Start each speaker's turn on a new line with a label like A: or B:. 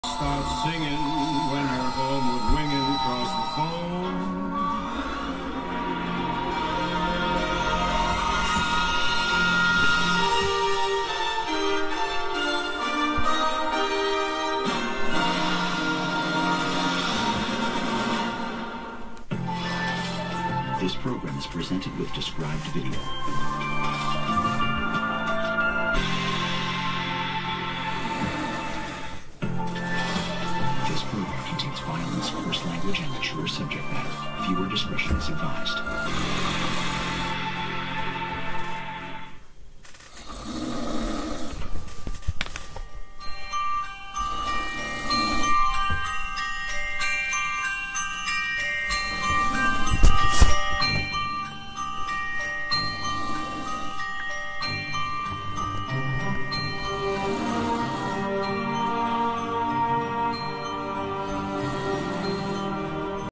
A: Start singing when you're homeward winging across the phone.
B: This program is presented with described video. This program contains violence, coarse language, and mature subject matter. Viewer discretion is advised.